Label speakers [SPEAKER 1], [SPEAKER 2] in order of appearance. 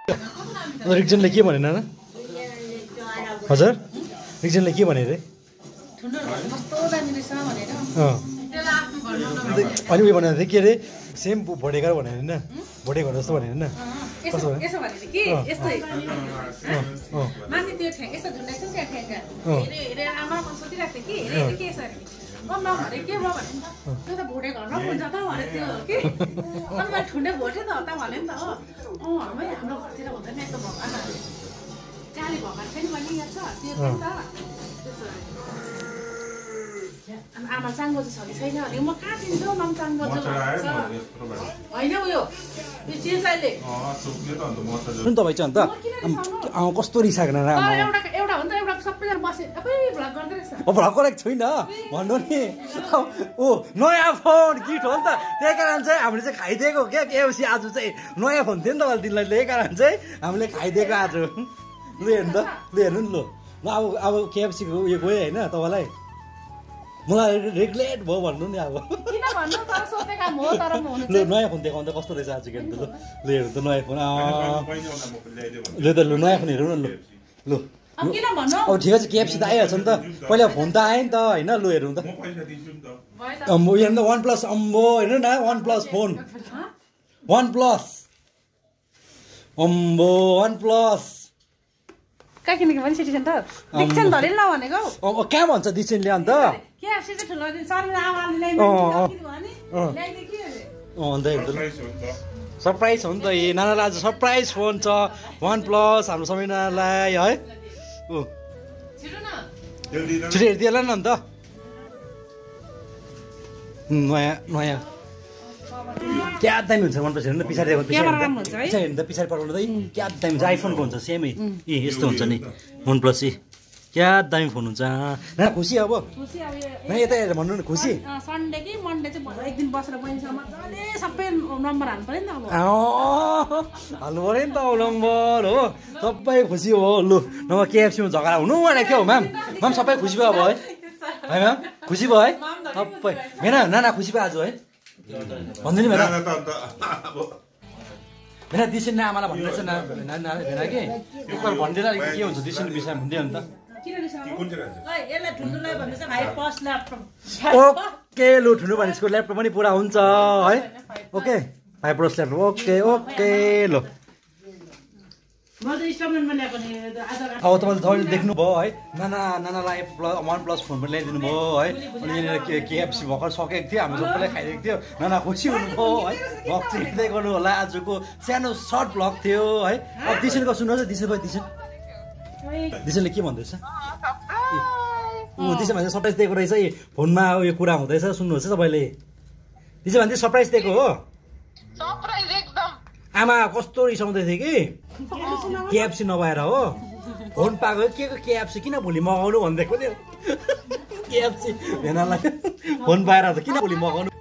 [SPEAKER 1] रिक्जनले के भनेन न हजुर रिक्जनले के भने रे अनि उयो भनेर थियो के अरे सेम भोटेकर भने होइन भोटेको जस्तो भने होइन कसो भने
[SPEAKER 2] आमा चाङ्गो छ कि छैन भने म कहाँ चिन्छु माम चाङ्गो छ होइन उयो चिजले
[SPEAKER 1] तपाईँ चाहिँ अन्त कस्तो रिसाएको न
[SPEAKER 2] एउटा एउटा हो नि त एउटा सबैजना बसे सबै भ्लग गर्दै रहेछ
[SPEAKER 1] भ्लग गरेको छुइनँ भन्नु नि ओ नयाँ फोन गिफ्ट हो नि त त्यही कारण चाहिँ हामीले चाहिँ खाइदिएको क्या केएफसी आज चाहिँ नयाँ फोन थियो नि त मैले तिमीलाई त्यही कारण चाहिँ हामीले खाइदिएको आज लु हेर्नु त लु हेर्नु नि ल अब केएफसीको उयो गयो होइन तपाईँलाई मलाई रेगुलेट भयो भन्नु नि अब लु नयाँ फोन देखाउँदा कस्तो रहेछ आज के त लु हेर्नु त नयाँ फोन लु त लु नयाँ फोन हेरौँ न लु अब ठिकै छ केएफसी त आइहाल्छ नि त पहिला फोन त आयो नि त होइन लु हेरौँ त अम्बो हेर्नु त वान प्लस अम्बो हेर्नु न OnePlus phone OnePlus अम्बो वान प्लस
[SPEAKER 2] कहाँ किनेको पनि सिटिजन त दिक्सन धरि नभनेको
[SPEAKER 1] अब कहाँ भन्छ दिक्सनले अन्त
[SPEAKER 2] केएफसी चाहिँ ठुलो शर्मिला आमाले ल्याइदियो
[SPEAKER 1] अन्त सरप्राइज हो नि त ए नानालाई आज सरप्राइज फोन छ वान प्लस हाम्रो सबै नानालाई है छिटो हेरिदिएला नि अन्त नयाँ नयाँ क्या दामी हुन्छ वान प्लस हेर्नु त पछाडि हेर्नु त पछाडि पठाउनु त क्या दामी हुन्छ आइफोनको हुन्छ सेमै ए यस्तो हुन्छ नि वान प्लस ए क्या दामी फोन हुन्छ ना खुसी अब यता हेरेर भन्नु न खुसी
[SPEAKER 2] सन्डे कि मन्डे चाहिँ एक दिन बसेर बहिनीसँग मजाले सबै नम्बर हाल्नु पर्यो नि त अब
[SPEAKER 1] हाल्नु पर्यो नि त अब नम्बर हो सबै खुसी हो लु नभए केएफसीमा झगडा हुनु भनेको थियो म्याम म्याम सबै खुसी भयो अब है है म्याम खुसी भयो है सबै भेना नाना खुसी भयो आज है भन्नु नि भेना भेना दिसन आमालाई भन्दैछ भेना कि एकपल्ट भनिदिएर के हुन्छ दिसन विषयमा भनिदियो नि त ओके लु ठुलो भनेको ल्यापटप पनि पुरा हुन्छ है okay 5 plus laptop okay okay ल अब तपाईँले देख्नुभयो है नानालाई वान प्लस फोन पनि ल्याइदिनु भयो है अनि यहाँनिर केएफसी भर्खर सकेको थियो हामी सबैलाई खाइदिएको थियो नाना खुसी हुनुभयो है भ्लग चाहिँ हेर्दै गर्नु होला आजको सानो सर्ट भ्लग थियो है अब दिसनको सुन्नुहोस् दिसन भयो दिसनले के भन्दैछ दिसन भने सरप्राइज दिएको रहेछ फोनमा उयो कुरा हुँदैछ सुन्नुहोस् है तपाईँले दिसन भने सरप्राइज दिएको हो आमा कस्तो रिसाउँदै थियो कि केएफसी नभएर हो फोन पाएको के को केएफसी किन भोलि मगाउनु भनिदिएको थियो केएफसी भेनालाई फोन पाएर त किन भोलि मगाउनु